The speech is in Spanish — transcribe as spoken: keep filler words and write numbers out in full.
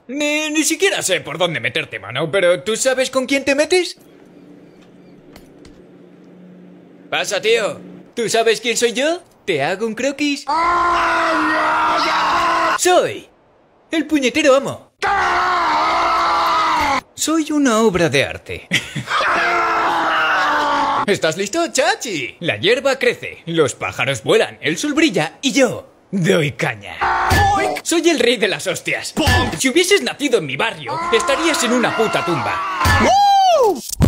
Ni, ni siquiera sé por dónde meterte, mano, pero ¿tú sabes con quién te metes? Pasa, tío. ¿Tú sabes quién soy yo? ¿Te hago un croquis? Soy el puñetero amo. Soy una obra de arte. ¿Estás listo, chachi? La hierba crece, los pájaros vuelan, el sol brilla y yo doy caña. Soy el rey de las hostias. Si hubieses nacido en mi barrio, estarías en una puta tumba.